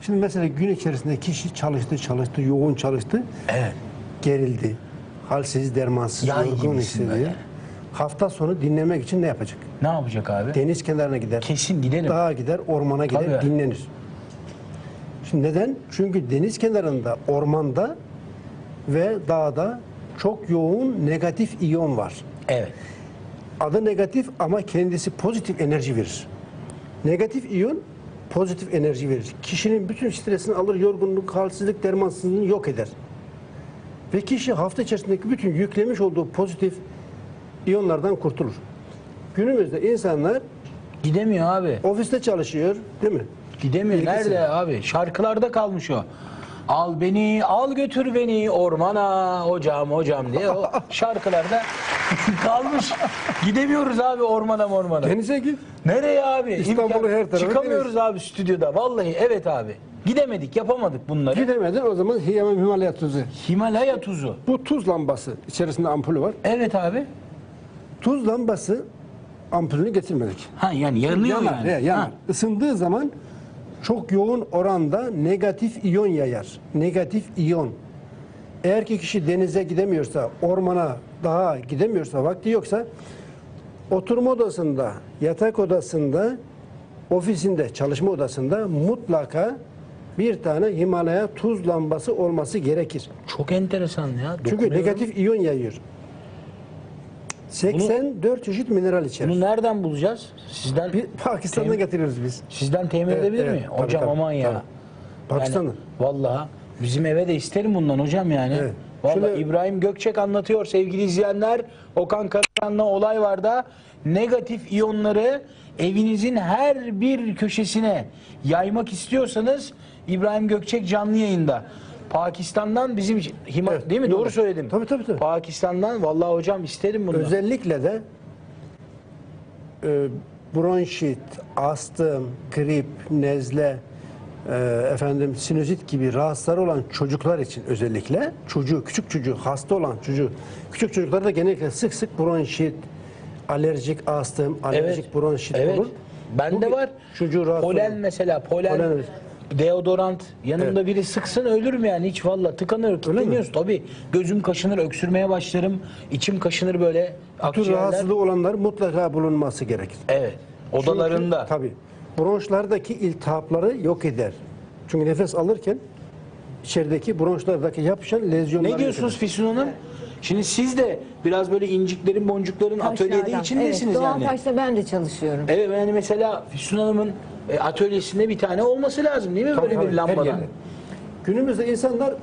Şimdi mesela gün içerisinde kişi çalıştı, yoğun çalıştı. Evet. Gerildi. Halsiz, dermansız, Yay yorgun gibisin hissediyor. böyle. Hafta sonu dinlemek için ne yapacak? Ne yapacak abi? Deniz kenarına gider. Kesin gidelim. Dağa gider, ormana gider, Tabii. dinlenir. Şimdi neden? Çünkü deniz kenarında, ormanda ve dağda çok yoğun negatif iyon var. Evet. Adı negatif ama kendisi pozitif enerji verir. Negatif iyon pozitif enerji verir. Kişinin bütün stresini alır, yorgunluk, halsizlik, dermansızlığını yok eder. Ve kişi hafta içerisindeki bütün yüklemiş olduğu pozitif iyonlardan kurtulur. Günümüzde insanlar Gidemiyor abi. ofiste çalışıyor, değil mi? Gidemiyor. Bilgisi. Nerede abi? Şarkılarda kalmış o. Al beni, al götür beni ormana hocam diye o şarkılarda kalmış. Gidemiyoruz abi ormana. Denize git. Nereye abi? İstanbul'u her tarafa çıkamıyoruz abi stüdyoda. Vallahi evet abi. Gidemedik, yapamadık bunları. Gidemedin, o zaman Himalaya tuzu. Himalaya tuzu. Bu tuz lambası. İçerisinde ampulü var. Evet abi. Tuz lambası ampulünü getirmedik. Ha yani yanıyor Yanar, yani. yanar. Ha. Isındığı zaman çok yoğun oranda negatif iyon yayar. Negatif iyon. Eğer ki kişi denize gidemiyorsa, ormana, dağa gidemiyorsa, vakti yoksa oturma odasında, yatak odasında, ofisinde, çalışma odasında mutlaka bir tane Himalaya tuz lambası olması gerekir. Çok enteresan ya. Çünkü Dokunuyorum. negatif iyon yayıyor. 84 çeşit mineral içerir. Bunu nereden bulacağız? Sizden Pakistan'dan getiriyoruz biz. sizden temin Evet, edebilir evet. mi? Tabii, Hocam tabii, aman ya. tabii. Pakistan'dan. Yani, vallahi bizim eve de isterim bundan hocam yani. Evet. Vallahi Şöyle- İbrahim Gökçek anlatıyor sevgili izleyenler. Okan Karacan'la olay var da negatif iyonları evinizin her bir köşesine yaymak istiyorsanız İbrahim Gökçek canlı yayında. Pakistan'dan bizim için Evet, değil mi? doğru. Doğru söyledim. Tabii. Pakistan'dan vallahi hocam isterim bunu. Özellikle de bronşit, astım, grip, nezle, sinüzit gibi rahatsızları olan çocuklar için özellikle küçük çocuğu, hasta olan çocuğu, küçük çocuklarda genellikle sık sık bronşit, alerjik astım, alerjik bronşit Evet. olur. Bende Bu var. çocuğu rahatsız Polen olur. mesela polen, Polen. deodorant yanımda biri sıksın ölürüm yani hiç valla tıkanır kilitleniyoruz tabii gözüm kaşınır öksürmeye başlarım içim kaşınır böyle Bu tür akciğerler. rahatsızlığı olanlar mutlaka bulunması gerekir. Evet odalarında. Tabii. Bronşlardaki iltihapları yok eder. Çünkü nefes alırken içerideki bronşlardaki yapışan lezyonları Ne diyorsunuz Füsun Hanım? Şimdi siz de biraz böyle inciklerin boncukların atölyede Taşlardan. içindesiniz Evet, Doğan yani. Taş'ta ben de çalışıyorum. Evet yani mesela Füsun Hanım'ın atölyesinde bir tane olması lazım değil mi Tabii, böyle tabii, bir her lambadan? yerde. Günümüzde insanlar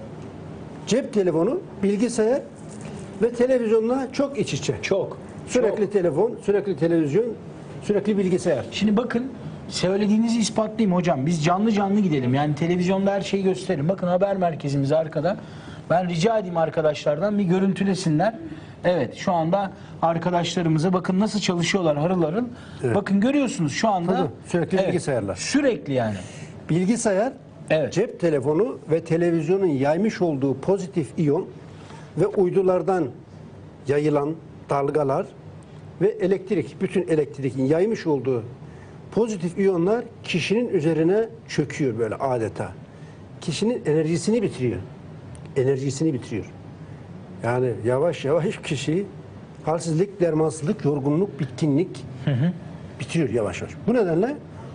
cep telefonu, bilgisayar ve televizyonla çok iç içe. Çok. Sürekli telefon, sürekli televizyon, sürekli bilgisayar. Şimdi bakın söylediğinizi ispatlayayım hocam. Biz canlı gidelim. Yani televizyonda her şeyi gösterin. Bakın haber merkezimiz arkada. Ben rica edeyim arkadaşlardan bir görüntülesinler. Evet şu anda arkadaşlarımıza bakın nasıl çalışıyorlar harıl harıl. Evet. Bakın görüyorsunuz şu anda. Tabii, sürekli bilgisayarlar. Sürekli yani. Bilgisayar, Evet. cep telefonu ve televizyonun yaymış olduğu pozitif iyon ve uydulardan yayılan dalgalar ve elektrik, bütün elektrikin yaymış olduğu pozitif iyonlar kişinin üzerine çöküyor böyle adeta. Kişinin enerjisini bitiriyor. Enerjisini bitiriyor. Yani yavaş yavaş kişiyi halsizlik, dermansızlık, yorgunluk, bitkinlik bitiriyor yavaş yavaş. Bu nedenle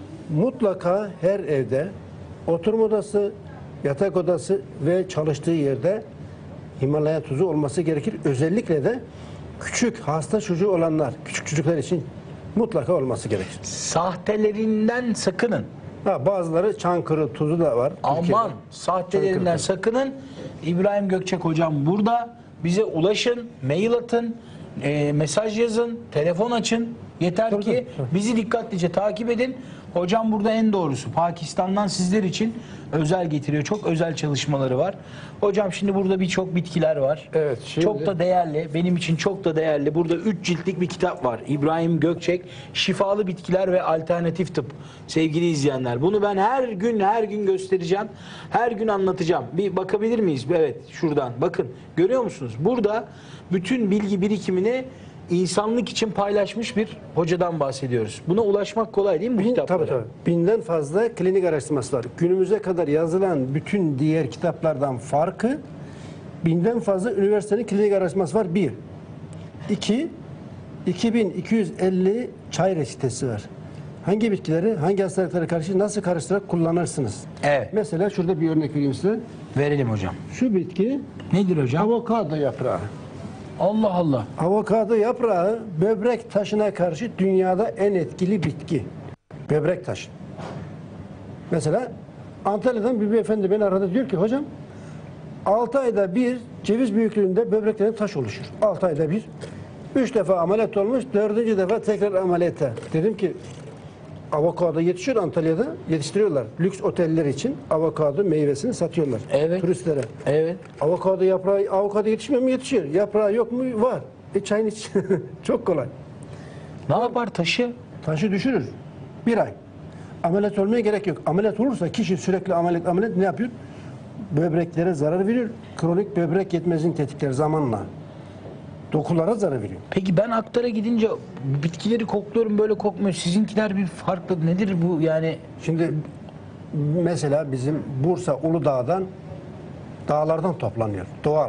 mutlaka her evde oturma odası, yatak odası ve çalıştığı yerde Himalaya tuzu olması gerekir. Özellikle de küçük hasta çocuğu olanlar, küçük çocuklar için mutlaka olması gerekir. Sahtelerinden sakının. Bazıları Çankırı tuzu da var. Aman Türkiye'de. sahtelerinden Çankırı. sakının. İbrahim Gökçek hocam burada. Bize ulaşın, mail atın, mesaj yazın, telefon açın. Yeter Tabii, ki tabii. bizi dikkatlice takip edin. Hocam burada en doğrusu Pakistan'dan sizler için özel getiriyor. Çok özel çalışmaları var. Hocam şimdi burada birçok bitkiler var. Evet, şimdi- Çok da değerli. Benim için çok da değerli. Burada 3 ciltlik bir kitap var. İbrahim Gökçek Şifalı Bitkiler ve Alternatif Tıp. Sevgili izleyenler. Bunu ben her gün göstereceğim. Her gün anlatacağım. Bir bakabilir miyiz? Evet şuradan. Bakın görüyor musunuz? Burada bütün bilgi birikimini insanlık için paylaşmış bir hocadan bahsediyoruz. Buna ulaşmak kolay değil mi bu kitaplara? Tabii. Binden fazla klinik araştırması var. Günümüze kadar yazılan bütün diğer kitaplardan farkı, binden fazla üniversitenin klinik araştırması var. Bir. İki, 2250 çay reçetesi var. Hangi bitkileri, hangi hastalıklara karşı nasıl karıştırarak kullanırsınız? Evet. Mesela şurada bir örnek vereyim size. Verelim hocam. Şu bitki Nedir hocam? avokado yaprağı. Allah Allah. Avokado yaprağı böbrek taşına karşı dünyada en etkili bitki. Böbrek taşı. Mesela Antalya'dan bir beyefendi beni aradı, diyor ki hocam 6 ayda bir ceviz büyüklüğünde böbreklerinde taş oluşur. 6 ayda bir. 3 defa ameliyat olmuş, 4. defa tekrar ameliyata. Dedim ki avokado yetişiyor Antalya'da, yetiştiriyorlar. Lüks oteller için avokado meyvesini satıyorlar. Evet. Turistlere. Evet. Avokado yaprağı, avokado yetişmiyor mu? Yetişiyor. Yaprağı yok mu? Var. Çayın iç. Çok kolay. Ne yapar taşı? Taşı düşürür. 1 ay. Ameliyat olmaya gerek yok. Ameliyat olursa kişi sürekli ameliyat ne yapıyor? Böbreklere zarar veriyor. Kronik böbrek yetmezliğini tetikler zamanla. Dokulara zarar veriyor. Peki ben Aktar'a gidince bitkileri kokluyorum, böyle kokmuyor. Sizinkiler bir farklı. Nedir bu yani? Şimdi mesela bizim Bursa Uludağ'dan dağlardan toplanıyor. Doğal.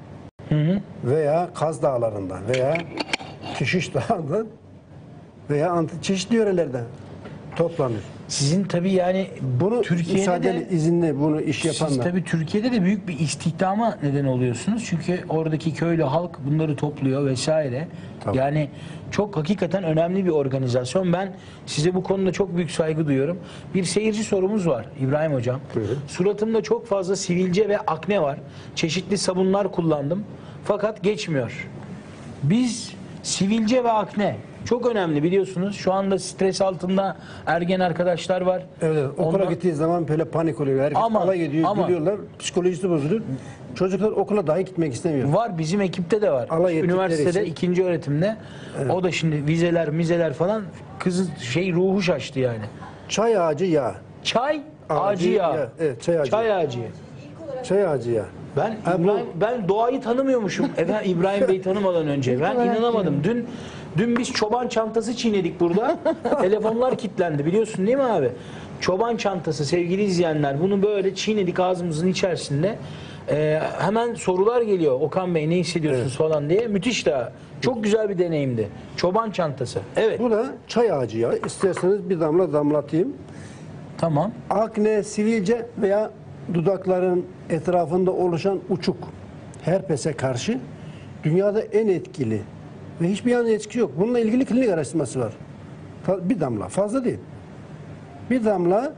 Veya Kaz Dağları'ndan veya Kişiş Dağı'ndan veya çeşitli yörelerden toplanıyor. Sizin tabii yani Bunu Türkiye'de müsaadeli, de izinli bunu iş siz yapanlar. tabii Türkiye'de de büyük bir istihdama neden oluyorsunuz. Çünkü oradaki köylü halk bunları topluyor vesaire. Tabii. Yani çok hakikaten önemli bir organizasyon. Ben size bu konuda çok büyük saygı duyuyorum. Bir seyirci sorumuz var İbrahim Hocam. Buyurun. Suratımda çok fazla sivilce ve akne var. Çeşitli sabunlar kullandım. Fakat geçmiyor. Biz sivilce ve akne çok önemli biliyorsunuz. Şu anda stres altında ergen arkadaşlar var. Evet, okula Ondan- gittiği zaman böyle panik oluyor. Herkes Ama- alay ediyor, ama- gülüyorlar. Psikolojisi bozuluyor. Çocuklar okula dahi gitmek istemiyor. Var, bizim ekipte de var. Alay ettikleri Üniversitede için. 2. öğretimde. O da şimdi mizeler falan kızın ruhu şaştı yani. Çay ağacı yağı. Çay ağacı yağı. Evet, çay ağacı. Çay ağacı. Çay ağacı yağı. Ben Ha, bu- ben doğayı tanımıyormuşum. Efendim İbrahim Bey'i tanımadan önce. Ben inanamadım. Dün biz çoban çantası çiğnedik burada. Telefonlar kilitlendi. Biliyorsun değil mi abi? Çoban çantası sevgili izleyenler. Bunu böyle çiğnedik ağzımızın içerisinde. Hemen sorular geliyor. Okan Bey ne hissediyorsunuz falan diye. Müthiş de. Çok güzel bir deneyimdi. Çoban çantası. Evet. Bu da çay ağacı yağı. İsterseniz bir damla damlatayım. Tamam. Akne, sivilce veya dudakların etrafında oluşan uçuk herpese karşı dünyada en etkili ve hiçbir yan etkisi yok. Bununla ilgili klinik araştırması var. Bir damla, fazla değil. Bir damla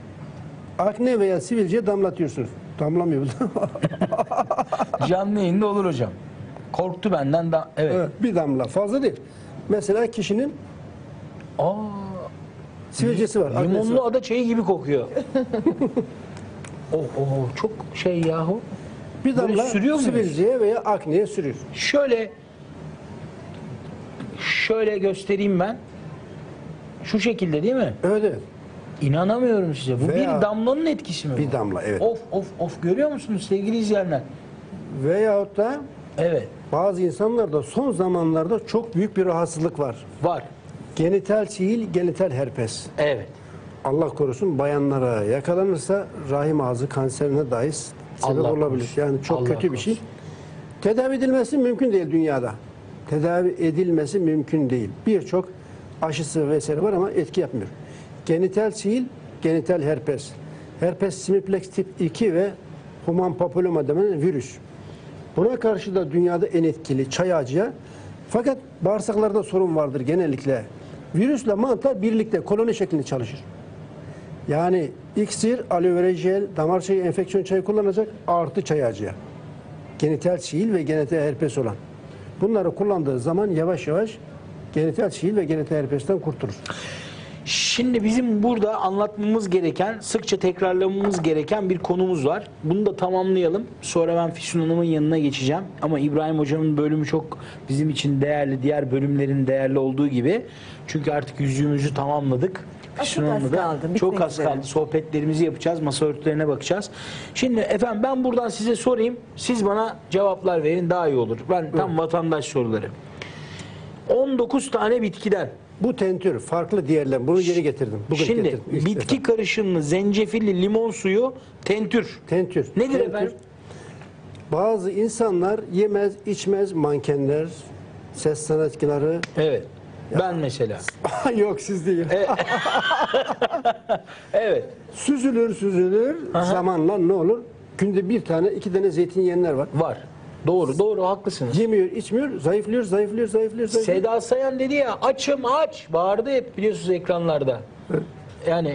akne veya sivilceye damlatıyorsunuz. Damlamıyor bu da. Canlı yayında olur hocam. Korktu benden da. Evet. Evet, bir damla, fazla değil. Mesela kişinin Aa, sivilcesi var. aknesi limonlu var. ada çayı gibi kokuyor. Çok yahu. Bir Böyle damla sürüyor muyuz? sivilceye veya akneye sürüyor. Şöyle göstereyim ben. Şu şekilde değil mi? Evet, evet. İnanamıyorum size. Bu Veya- bir damlanın etkisi mi bu? Bir damla, evet. Of görüyor musunuz sevgili izleyenler? Veyahut da Evet, bazı insanlarda son zamanlarda çok büyük bir rahatsızlık var. var. Genital sihir, genital herpes. Evet. Allah korusun, bayanlara yakalanırsa rahim ağzı kanserine dahi sebep Allah olabilir. korusun. Yani çok Allah kötü bir şey. korusun. Tedavi edilmesi mümkün değil dünyada. Tedavi edilmesi mümkün değil. Birçok aşısı vesaire var ama etki yapmıyor. Genital sihir, genital herpes. Herpes simplex tip 2 ve human papilloma denen virüs. Buna karşı da dünyada en etkili çay ağacı. Fakat bağırsaklarda sorun vardır genellikle. Virüsle mantar birlikte koloni şeklinde çalışır. Yani iksir, aloe vera jel, damar çayı, enfeksiyon çayı kullanacak artı çay ağacı. Genital sihir ve genital herpes olan. Bunları kullandığı zaman yavaş yavaş genital sihir ve genital herpesten kurtulur. Şimdi bizim burada anlatmamız gereken, sıkça tekrarlamamız gereken bir konumuz var. Bunu da tamamlayalım. Sonra ben Füsun Hanım'ın yanına geçeceğim. Ama İbrahim Hocam'ın bölümü çok bizim için değerli, diğer bölümlerin değerli olduğu gibi. Çünkü artık yüzüğümüzü tamamladık. Füsun Çok az Hanım'la da kaldı, bitmek çok az üzere. kaldı. Sohbetlerimizi yapacağız, masa örtülerine bakacağız. Şimdi efendim ben buradan size sorayım. Siz bana cevaplar verin, daha iyi olur. Ben tam vatandaş soruları. 19 tane bitkiden. Bu tentür farklı diğerler. Bunu yeni getirdim. Bugün Şimdi getirdim. İlk bitki defa. karışımlı zencefilli limon suyu tentür. Tentür. Nedir Tentür. efendim? Bazı insanlar yemez, içmez, mankenler, ses sanatçıları. Evet. Ben mesela. Yok siz değil. Evet. Süzülür. Zamanla ne olur? Günde bir tane, iki tane zeytin yiyenler var. Var. Doğru haklısınız. Yemiyor, içmiyor, zayıflıyor. Seda Sayan dedi ya açım aç bağırdı hep biliyorsunuz ekranlarda. Yani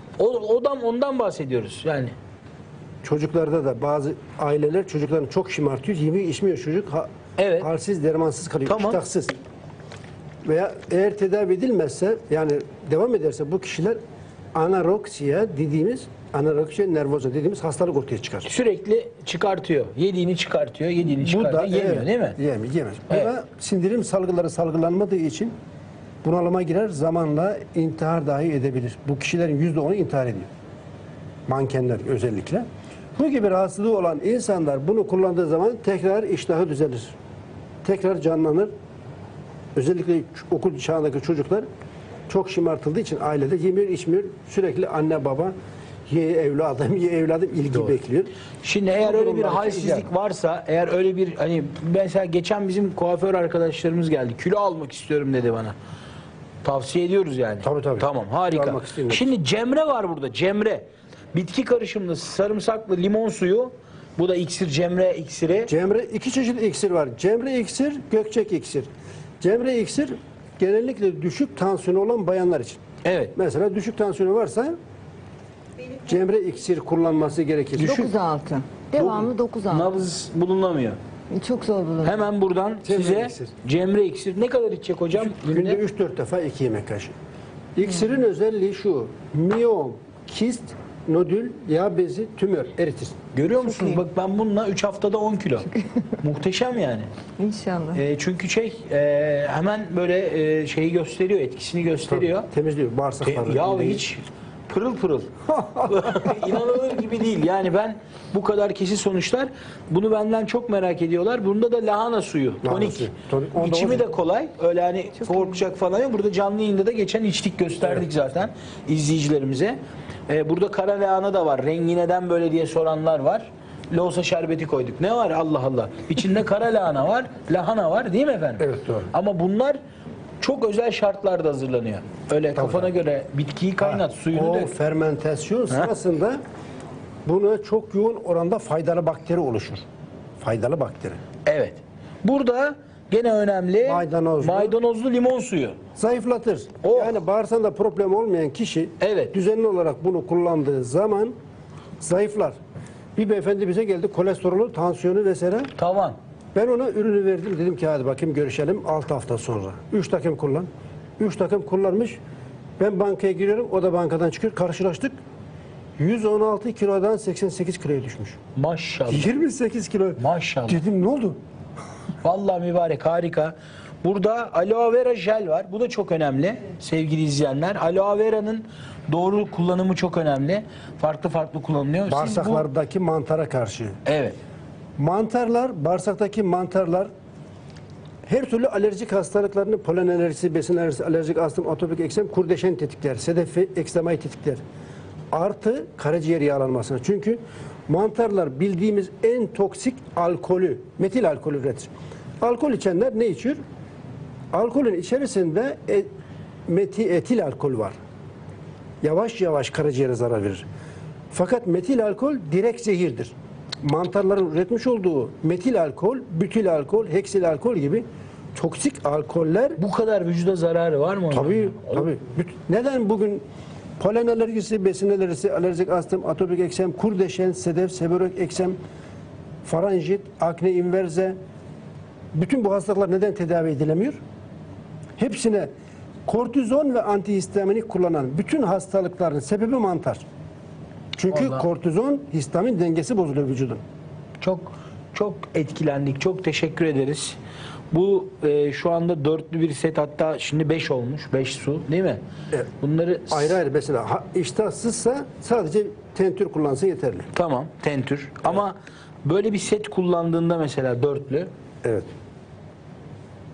ondan bahsediyoruz yani. Çocuklarda da bazı aileler çocuklarını çok şımartıyor. Yemiyor, içmiyor çocuk. Evet. Halsiz, dermansız kalıyor. Tamam. İştahsız. Veya eğer tedavi edilmezse, yani devam ederse bu kişiler anoreksiya nervoza dediğimiz hastalık ortaya çıkar. Sürekli çıkartıyor. Yediğini çıkartıyor. Yemiyor değil mi? Yemez. Evet. Bu da sindirim salgıları salgılanmadığı için bunalıma girer, zamanla intihar dahi edebilir. Bu kişilerin %10'u intihar ediyor. Mankenler özellikle. Bu gibi rahatsızlığı olan insanlar bunu kullandığı zaman tekrar iştahı düzelir. Tekrar canlanır. Özellikle okul çağındaki çocuklar çok şımartıldığı için ailede yemiyor, içmiyor. Sürekli anne baba ye evladım ilgi bekliyor. Şimdi eğer Bu öyle bir durumlar için halsizlik ideal. varsa, eğer öyle bir hani mesela geçen bizim kuaför arkadaşlarımız geldi. Kilo almak istiyorum dedi bana. Tavsiye ediyoruz yani. Tabii. Tamam, harika. Almak isteyenler. Şimdi Cemre var burada. Cemre. Bitki karışımlı sarımsaklı limon suyu. Bu da iksir, Cemre iksiri. Cemre, iki çeşit iksir var. Cemre iksir, gökçek iksir. Cemre iksir genellikle düşük tansiyonu olan bayanlar için. Evet. Mesela düşük tansiyonu varsa Cemre iksir kullanması gerekir. 9-6. Devamlı 9-6. Nabız bulunamıyor. Çok zor bulunur. Hemen buradan Cemre size iksir. Cemre iksir. Ne kadar içecek hocam? Günde 3-4 defa 2 yemek kaşığı. İksirin özelliği şu: miyom, kist, nodül, yağ bezi, tümör eritir. Görüyor musunuz? Bak ben bununla 3 haftada 10 kilo. Muhteşem yani. İnşallah. Çünkü hemen böyle şeyi gösteriyor, etkisini gösteriyor. Temizliyor bağırsakları. Ya mideyi. hiç pırıl pırıl. İnanılır gibi değil. Yani ben bu kadar kesin sonuçlar, bunu benden çok merak ediyorlar. Bunda da lahana suyu, tonik. suyu, tonik. Onda İçimi var. de kolay. Öyle hani korkacak falan yok. Burada canlı yayında da geçen içtik, gösterdik zaten izleyicilerimize. Burada kara lahana da var. Rengi neden böyle diye soranlar var. Loğusa şerbeti koyduk. Ne var Allah Allah. İçinde kara lahana var değil mi efendim? Evet, doğru. Ama bunlar çok özel şartlarda hazırlanıyor. Öyle kafana göre bitkiyi kaynat, suyunu O dök. fermentasyon sırasında buna çok yoğun oranda faydalı bakteri oluşur. Faydalı bakteri. Evet. Burada gene önemli maydanozlu limon suyu. Zayıflatır. Oh. Yani bağırsağında problem olmayan kişi Evet. düzenli olarak bunu kullandığı zaman zayıflar. Bir beyefendi bize geldi, kolesterolü, tansiyonu vesaire. Tavan. Ben ona ürünü verdim. Dedim ki hadi bakayım görüşelim 6 hafta sonra. 3 takım kullan. 3 takım kullanmış. Ben bankaya giriyorum. O da bankadan çıkıyor. Karşılaştık. 116 kilodan 88 kiloya düşmüş. Maşallah. 28 kilo. Maşallah. Dedim ne oldu? Vallahi mübarek, harika. Burada aloe vera jel var. Bu da çok önemli sevgili izleyenler. Aloe vera'nın doğru kullanımı çok önemli. Farklı kullanılıyor. Siz Bağırsaklardaki mantara karşı. Evet. Mantarlar, bağırsaktaki mantarlar her türlü alerjik hastalıklarını, polen alerjisi, besin alerjisi, alerjik astım, atopik eksem, kurdeşen tetikler, sedef ve eksemayı tetikler. Artı karaciğer yağlanmasına. Çünkü mantarlar bildiğimiz en toksik alkolü, metil alkolü üretir. Alkol içenler ne içiyor? Alkolün içerisinde etil alkol var. Yavaş yavaş karaciğere zarar verir. Fakat metil alkol direkt zehirdir. Mantarların üretmiş olduğu metil alkol, bütil alkol, heksil alkol gibi toksik alkoller Bu kadar vücuda zararı var mı onun? tabii. Neden bugün polen alerjisi, besin alerjisi, alerjik astım, atopik eksem, kurdeşen, sedef, seborreik eksem, faranjit, akne inverse, bütün bu hastalıklar neden tedavi edilemiyor? Hepsine kortizon ve antihistaminik kullanan bütün hastalıkların sebebi mantar. Çünkü Vallahi. kortizon, histamin dengesi bozuluyor vücudun. Çok etkilendik. Çok teşekkür ederiz. Bu şu anda dörtlü bir set, hatta şimdi 5 olmuş. 5 su değil mi? Evet. Bunları Ayrı ayrı mesela iştahsızsa sadece tentür kullansın yeterli. tamam, tentür. Ama böyle bir set kullandığında mesela dörtlü Evet.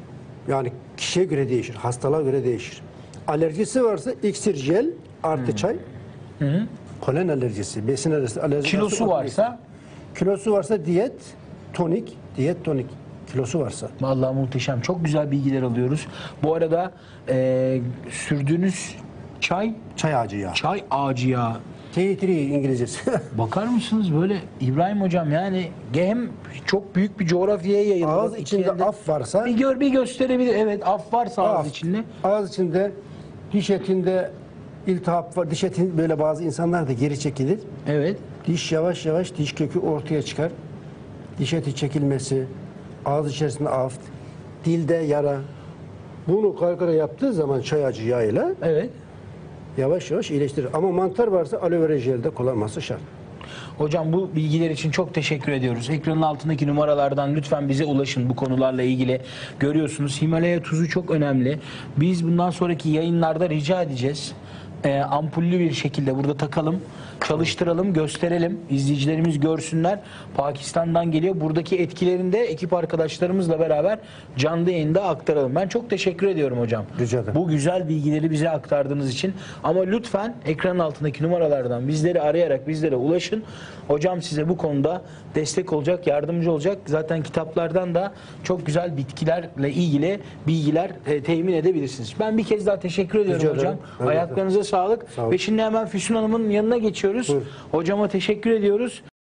Yani kişiye göre değişir, hastalığa göre değişir. Alerjisi varsa iksir jel artı çay. Polen alerjisi, besin alerjisi. Kilosu varsa? Kilosu varsa diyet tonik, kilosu varsa. Vallahi muhteşem. Çok güzel bilgiler alıyoruz. Bu arada sürdüğünüz çay Çay ağacı yağı. yağı. Tea tree İngilizcesi. Bakar mısınız böyle İbrahim hocam, yani hem çok büyük bir coğrafyaya yayıldı. Ağız Bak, içinde iki yerde- af varsa bir gösterebilir. Evet, af varsa ağız af. içinde. Ağız içinde, diş etinde iltihap var. Diş etin böyle bazı insanlar da geri çekilir. Evet. Diş yavaş yavaş diş kökü ortaya çıkar. Diş eti çekilmesi, ağız içerisinde aft, dilde yara. Bunu karkara yaptığı zaman çay ağacı yağıyla Evet. yavaş yavaş iyileştirir. Ama mantar varsa aloe vera jelde kullanması şart. Hocam bu bilgiler için çok teşekkür ediyoruz. Ekranın altındaki numaralardan lütfen bize ulaşın bu konularla ilgili. Görüyorsunuz Himalaya tuzu çok önemli. Biz bundan sonraki yayınlarda rica edeceğiz. Ampullü bir şekilde burada takalım, çalıştıralım, gösterelim. İzleyicilerimiz görsünler. Pakistan'dan geliyor. Buradaki etkilerini de ekip arkadaşlarımızla beraber canlı yayında aktaralım. Ben çok teşekkür ediyorum hocam. Rica ederim. Bu güzel bilgileri bize aktardığınız için. Ama lütfen ekranın altındaki numaralardan bizleri arayarak bizlere ulaşın. Hocam size bu konuda destek olacak, yardımcı olacak. Zaten kitaplardan da çok güzel bitkilerle ilgili bilgiler temin edebilirsiniz. Ben bir kez daha teşekkür ediyorum Rica hocam. ederim. Evet. Ayaklarınıza sağlık. Sağ olun. Ve şimdi hemen Füsun Hanım'ın yanına geçiyoruz. Buyur. Hocama teşekkür ediyoruz.